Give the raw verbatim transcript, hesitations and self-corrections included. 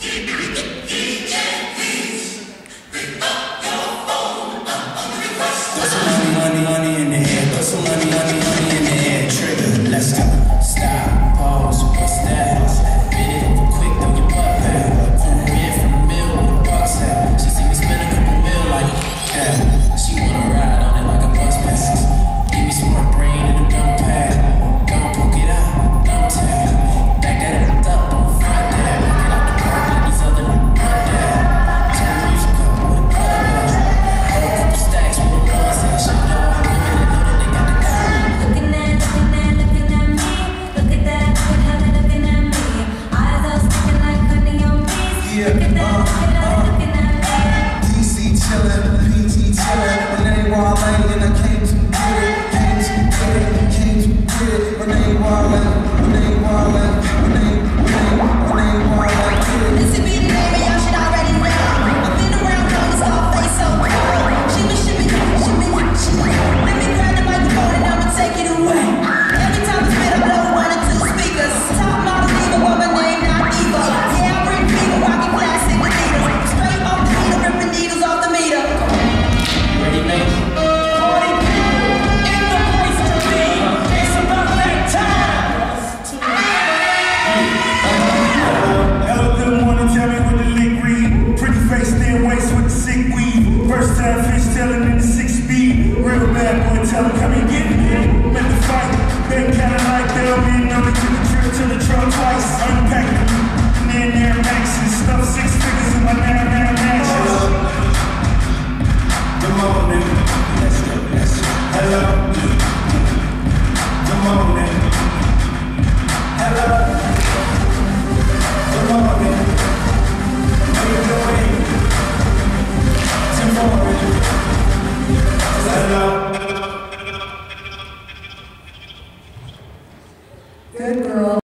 Money, money in the air, put some money, money, money in the air. Trigger, let's go. Stop, pause, what's that? Bit it quick, throw your butt back. Ran from a mill with a buck's at. She see me spend a couple mil like, yeah. She wanna ride on it like a bus pass. Give me some more brain in a dumb pad. Don't poke it out, don't tag. Back that up, don't front that. Get out the park, let these other niggas run that. Turn the music up with a cut up. Hold a couple stacks with a buzz at. She know I'm women that know that they got the car. Looking at, looking at, looking at me. Look at that, look at how they looking at me. Eyes all sticking like honey on bees. Look at that, look at how they looking at me. D C chillin', P G chillin'. When they wallin' and I came to get it, came to get it, came to get it. When they wallin', when they wallin', when they, when they, when they wallin', get it. This would be the name and y'all should already know. I've been around on this all face so cold. Shimmy, shimmy, shimmy, shimmy. Let me grab the microphone and I'ma take it away. Every time I spit, I blow one or two speakers. Top model diva, but my name not Eva. Yeah, I bring people rocking classic Adidas. Straight off the meter, ripping needles off the meter. Ready, mate? Party people in the place to be. It's about that time. Hello, good morning, tell me what the lick read. Pretty face, thin waist with the sick weave. First time fish tailing in the six speed. Real bad boy, tell him come and get me. Met the fight, been kinda like they'll be known to the trip to the truck twice. Unpack them, and then there maxes. Stuff six figures in my now now matches. Good morning, let's go, let's go. Hello, good morning. Hello, good morning. How you doing? Tomorrow. Hello. Good girl.